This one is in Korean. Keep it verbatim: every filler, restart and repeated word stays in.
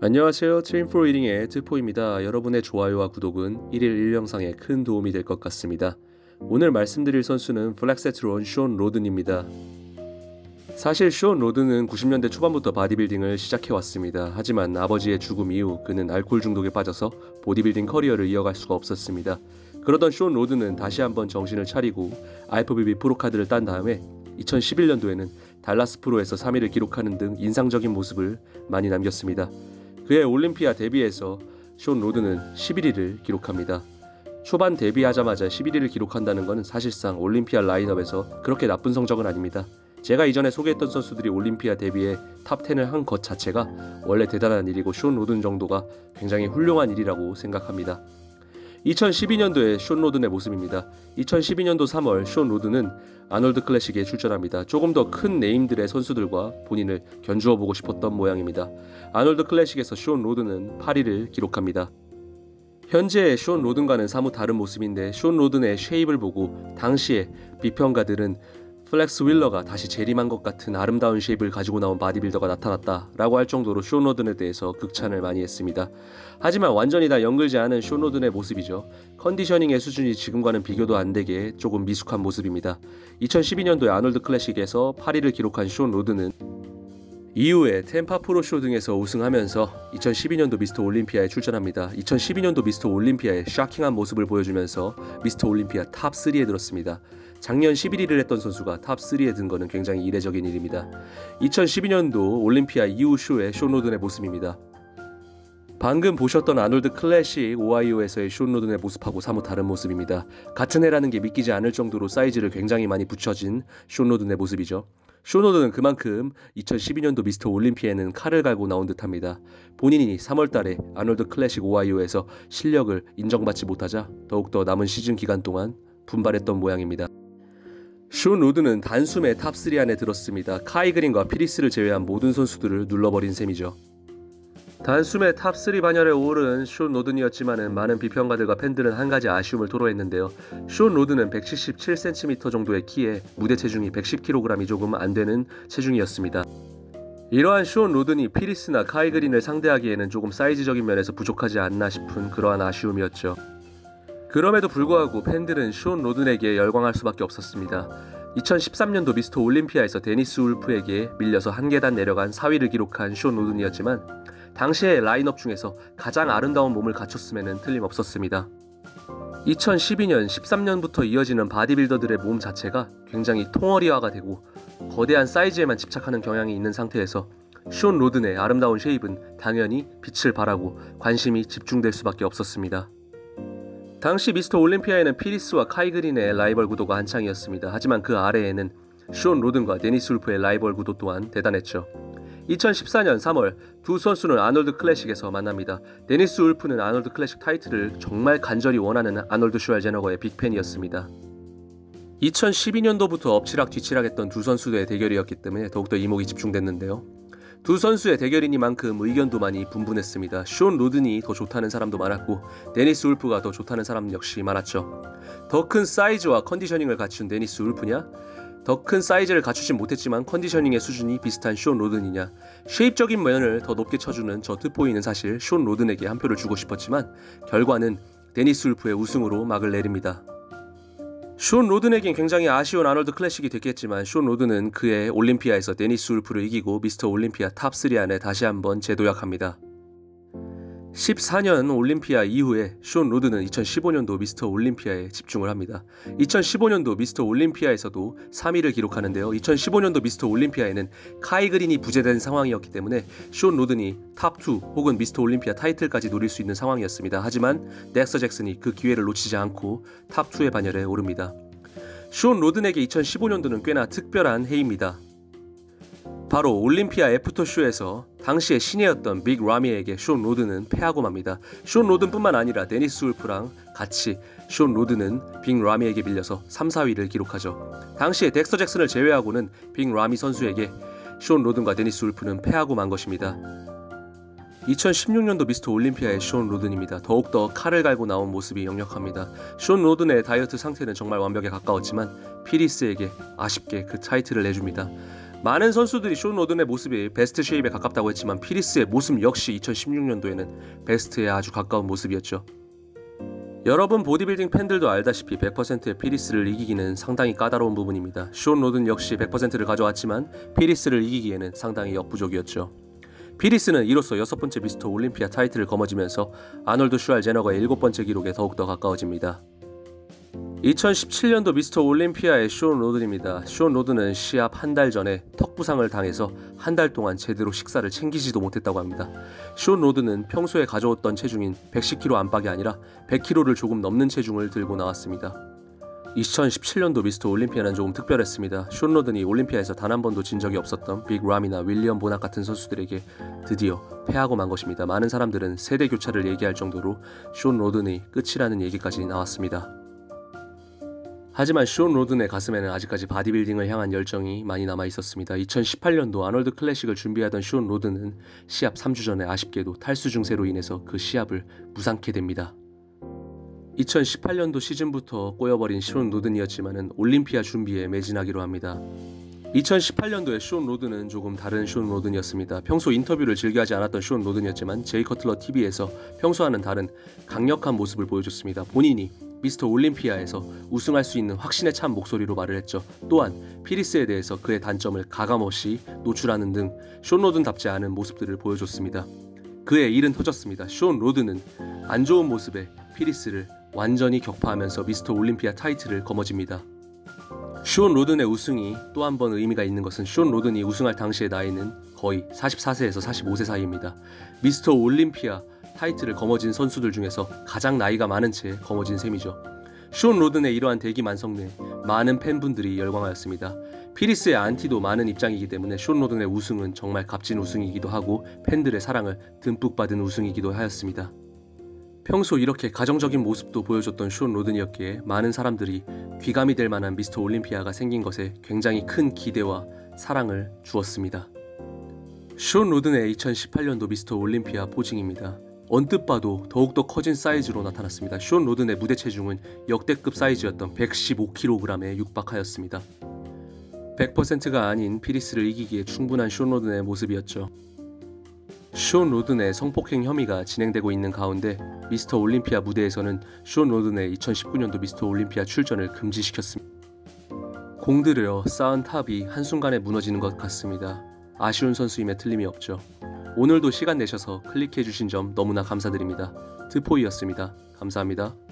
안녕하세요. 트레인 포 리딩의 트포입니다. 여러분의 좋아요와 구독은 일일 일 영상에 큰 도움이 될 것 같습니다. 오늘 말씀드릴 선수는 플렉세트론 숀 로든입니다. 사실 숀 로든은 구십 년대 초반부터 바디빌딩을 시작해왔습니다. 하지만 아버지의 죽음 이후 그는 알코올 중독에 빠져서 보디빌딩 커리어를 이어갈 수가 없었습니다. 그러던 숀 로든은 다시 한번 정신을 차리고 아이에프비비 프로카드를 딴 다음에 이천십일 년도에는 달라스 프로에서 삼 위를 기록하는 등 인상적인 모습을 많이 남겼습니다. 그의 올림피아 데뷔에서 숀 로든은 십일 위를 기록합니다. 초반 데뷔하자마자 십일 위를 기록한다는 것은 사실상 올림피아 라인업에서 그렇게 나쁜 성적은 아닙니다. 제가 이전에 소개했던 선수들이 올림피아 데뷔에 탑 텐을 한 것 자체가 원래 대단한 일이고 숀 로든 정도가 굉장히 훌륭한 일이라고 생각합니다. 이천십이 년도의 숀 로든의 모습입니다. 이천십이 년도 삼월 숀 로든은 아놀드 클래식에 출전합니다. 조금 더 큰 네임들의 선수들과 본인을 견주어 보고 싶었던 모양입니다. 아놀드 클래식에서 숀 로든은 팔 위를 기록합니다. 현재의 숀 로든과는 사뭇 다른 모습인데 숀 로든의 쉐입을 보고 당시의 비평가들은 플렉스 윌러가 다시 재림한 것 같은 아름다운 쉐입을 가지고 나온 바디빌더가 나타났다 라고 할 정도로 숀 로든에 대해서 극찬을 많이 했습니다. 하지만 완전히 다 연글지 않은 숀 로든의 모습이죠. 컨디셔닝의 수준이 지금과는 비교도 안 되게 조금 미숙한 모습입니다. 이천십이 년도에 아놀드 클래식에서 팔 위를 기록한 숀 로든은 이후에 템파 프로쇼 등에서 우승하면서 이천십이 년도 미스터 올림피아에 출전합니다. 이천십이 년도 미스터 올림피아의 샤킹한 모습을 보여주면서 미스터 올림피아 탑 쓰리에 들었습니다. 작년 십일 위를 했던 선수가 탑 쓰리에 든 것은 굉장히 이례적인 일입니다. 이천십이 년도 올림피아 이후 쇼의 숀 로든의 모습입니다. 방금 보셨던 아놀드 클래식 오하이오에서의 숀 로든의 모습하고 사뭇 다른 모습입니다. 같은 해라는 게 믿기지 않을 정도로 사이즈를 굉장히 많이 붙여진 숀 로든의 모습이죠. 숀 로든은 그만큼 이천십이 년도 미스터 올림피아에는 칼을 갈고 나온 듯합니다. 본인이 삼월 달에 아놀드 클래식 오하이오에서 실력을 인정받지 못하자 더욱더 남은 시즌 기간 동안 분발했던 모양입니다. 숀 로든은 단숨에 탑 쓰리 안에 들었습니다. 카이 그린과 피리스를 제외한 모든 선수들을 눌러버린 셈이죠. 단숨에 탑 쓰리 반열에 오른 숀 로든이었지만 많은 비평가들과 팬들은 한 가지 아쉬움을 토로했는데요. 숀 로든은 백칠십칠 센티미터 정도의 키에 무대 체중이 백십 킬로그램이 조금 안 되는 체중이었습니다. 이러한 숀 로든이 피리스나 카이 그린을 상대하기에는 조금 사이즈적인 면에서 부족하지 않나 싶은 그러한 아쉬움이었죠. 그럼에도 불구하고 팬들은 숀 로든에게 열광할 수밖에 없었습니다. 이천십삼 년도 미스터 올림피아에서 데니스 울프에게 밀려서 한 계단 내려간 사 위를 기록한 숀 로든이었지만 당시의 라인업 중에서 가장 아름다운 몸을 갖췄음에는 틀림없었습니다. 이천십이 년, 십삼 년부터 이어지는 바디빌더들의 몸 자체가 굉장히 통어리화가 되고 거대한 사이즈에만 집착하는 경향이 있는 상태에서 숀 로든의 아름다운 쉐입은 당연히 빛을 발하고 관심이 집중될 수밖에 없었습니다. 당시 미스터 올림피아에는 피리스와 카이 그린의 라이벌 구도가 한창이었습니다. 하지만 그 아래에는 숀 로든과 데니스 울프의 라이벌 구도 또한 대단했죠. 이천십사 년 삼월 두 선수는 아놀드 클래식에서 만납니다. 데니스 울프는 아놀드 클래식 타이틀을 정말 간절히 원하는 아놀드 슈왈제너거의 빅팬이었습니다. 이천십이 년도부터 엎치락뒤치락했던 두 선수의 대결이었기 때문에 더욱더 이목이 집중됐는데요. 두 선수의 대결이니만큼 의견도 많이 분분했습니다. 숀 로든이 더 좋다는 사람도 많았고 데니스 울프가 더 좋다는 사람 역시 많았죠. 더 큰 사이즈와 컨디셔닝을 갖춘 데니스 울프냐? 더 큰 사이즈를 갖추진 못했지만 컨디셔닝의 수준이 비슷한 숀 로든이냐? 쉐입적인 면을 더 높게 쳐주는 저 트포이는 사실 숀 로든에게 한 표를 주고 싶었지만 결과는 데니스 울프의 우승으로 막을 내립니다. 숀 로든에겐 굉장히 아쉬운 아놀드 클래식이 됐겠지만 숀 로든은 그의 올림피아에서 데니스 울프를 이기고 미스터 올림피아 탑 쓰리 안에 다시 한번 재도약합니다. 십사 년 올림피아 이후에 숀 로든은 이천십오 년도 미스터 올림피아에 집중을 합니다. 이천십오 년도 미스터 올림피아에서도 삼 위를 기록하는데요. 이천십오 년도 미스터 올림피아에는 카이 그린이 부재된 상황이었기 때문에 숀 로든이 탑 투 혹은 미스터 올림피아 타이틀까지 노릴 수 있는 상황이었습니다. 하지만 덱스터 잭슨이 그 기회를 놓치지 않고 탑 투의 반열에 오릅니다. 숀 로든에게 이천십오 년도는 꽤나 특별한 해입니다. 바로 올림피아 애프터쇼에서 당시의 신예였던 빅 라미에게 숀 로든은 패하고 맙니다. 숀 로든뿐만 아니라 데니스 울프랑 같이 숀 로든은 빅 라미에게 밀려서 삼, 사 위를 기록하죠. 당시에 덱스터 잭슨을 제외하고는 빅 라미 선수에게 숀 로든과 데니스 울프는 패하고 만 것입니다. 이천십육 년도 미스터 올림피아의 숀 로든입니다. 더욱더 칼을 갈고 나온 모습이 역력합니다. 숀 로든의 다이어트 상태는 정말 완벽에 가까웠지만 피리스에게 아쉽게 그 타이틀을 내줍니다. 많은 선수들이 숀 로든의 모습이 베스트 쉐입에 가깝다고 했지만 피리스의 모습 역시 이천십육 년도에는 베스트에 아주 가까운 모습이었죠. 여러분 보디빌딩 팬들도 알다시피 백 퍼센트의 피리스를 이기기는 상당히 까다로운 부분입니다. 숀 로든 역시 백 퍼센트를 가져왔지만 피리스를 이기기에는 상당히 역부족이었죠. 피리스는 이로써 여섯 번째 미스터 올림피아 타이틀을 거머쥐면서 아놀드 슈왈제너거의 일곱 번째 기록에 더욱더 가까워집니다. 이천십칠 년도 미스터 올림피아의 숀 로든입니다. 숀 로든은 시합 한 달 전에 턱 부상을 당해서 한 달 동안 제대로 식사를 챙기지도 못했다고 합니다. 숀 로든은 평소에 가져왔던 체중인 백십 킬로그램 안팎이 아니라 백 킬로그램를 조금 넘는 체중을 들고 나왔습니다. 이천십칠 년도 미스터 올림피아는 조금 특별했습니다. 숀 로든이 올림피아에서 단 한 번도 진 적이 없었던 빅 람이나 윌리엄 보낙 같은 선수들에게 드디어 패하고 만 것입니다. 많은 사람들은 세대 교차를 얘기할 정도로 숀 로든이 끝이라는 얘기까지 나왔습니다. 하지만 숀 로든의 가슴에는 아직까지 바디빌딩을 향한 열정이 많이 남아 있었습니다. 이천십팔 년도 아놀드 클래식을 준비하던 숀 로든은 시합 삼 주 전에 아쉽게도 탈수 증세로 인해서 그 시합을 무산케 됩니다. 이천십팔 년도 시즌부터 꼬여버린 숀 로든이었지만 올림피아 준비에 매진하기로 합니다. 이천십팔 년도에 숀 로든은 조금 다른 숀 로든이었습니다. 평소 인터뷰를 즐겨하지 않았던 숀 로든이었지만 제이 커틀러 티비에서 평소와는 다른 강력한 모습을 보여줬습니다. 본인이 미스터 올림피아에서 우승할 수 있는 확신에 찬 목소리로 말을 했죠. 또한 피리스에 대해서 그의 단점을 가감없이 노출하는 등 숀 로든답지 않은 모습들을 보여줬습니다. 그의 일은 터졌습니다. 숀 로든은 안 좋은 모습에 피리스를 완전히 격파하면서 미스터 올림피아 타이틀을 거머쥡니다. 숀 로든의 우승이 또 한 번 의미가 있는 것은 숀 로든이 우승할 당시의 나이는 거의 사십사 세에서 사십오 세 사이입니다. 미스터 올림피아 타이틀을 거머쥔 선수들 중에서 가장 나이가 많은 채 거머쥔 셈이죠. 숀 로든의 이러한 대기만성 내 많은 팬분들이 열광하였습니다. 피리스의 안티도 많은 입장이기 때문에 숀 로든의 우승은 정말 값진 우승이기도 하고 팬들의 사랑을 듬뿍 받은 우승이기도 하였습니다. 평소 이렇게 가정적인 모습도 보여줬던 숀 로든이었기에 많은 사람들이 귀감이 될 만한 미스터 올림피아가 생긴 것에 굉장히 큰 기대와 사랑을 주었습니다. 숀 로든의 이천십팔 년도 미스터 올림피아 포징입니다. 언뜻 봐도 더욱더 커진 사이즈로 나타났습니다. 숀 로든의 무대 체중은 역대급 사이즈였던 백십오 킬로그램에 육박하였습니다. 백 퍼센트가 아닌 피리스를 이기기에 충분한 숀 로든의 모습이었죠. 숀 로든의 성폭행 혐의가 진행되고 있는 가운데 미스터 올림피아 무대에서는 숀 로든의 이천십구 년도 미스터 올림피아 출전을 금지시켰습니다. 공들여 쌓은 탑이 한순간에 무너지는 것 같습니다. 아쉬운 선수임에 틀림이 없죠. 오늘도 시간 내셔서 클릭해주신 점 너무나 감사드립니다. 트포이였습니다. 감사합니다.